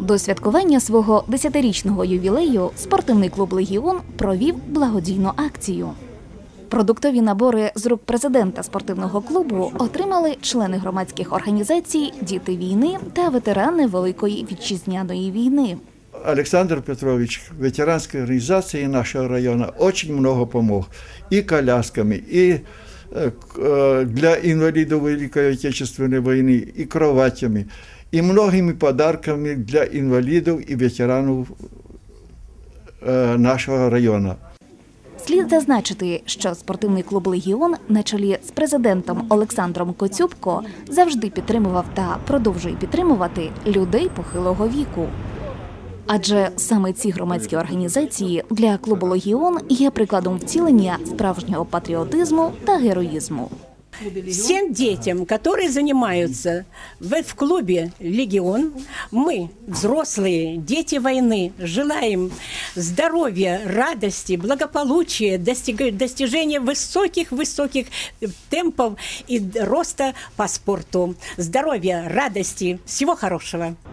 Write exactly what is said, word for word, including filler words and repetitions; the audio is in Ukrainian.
До святкування свого десятирічного ювілею спортивний клуб «Легіон» провів благодійну акцію. Продуктові набори з рук президента спортивного клубу отримали члени громадських організацій «Діти війни» та ветерани Великої Вітчизняної війни. Александр Петрович, ветеранской организации нашего района, очень много помог. И колясками, и для инвалидов Великой Отечественной войны, и кроватями, и многими подарками для инвалидов и ветеранов нашого району. Слід зазначити, що спортивний клуб «Легіон» на чолі з президентом Олександром Коцюбко завжди підтримував та продовжує підтримувати людей похилого віку. Адже саме ці громадські організації для клубу «Легіон» є прикладом втілення справжнього патріотизму та героїзму. Всем детям, которые занимаются в, в клубе «Легион», мы, взрослые, дети войны, желаем здоровья, радости, благополучия, достиг, достижения высоких-высоких темпов и роста по спорту. Здоровья, радости, всего хорошего.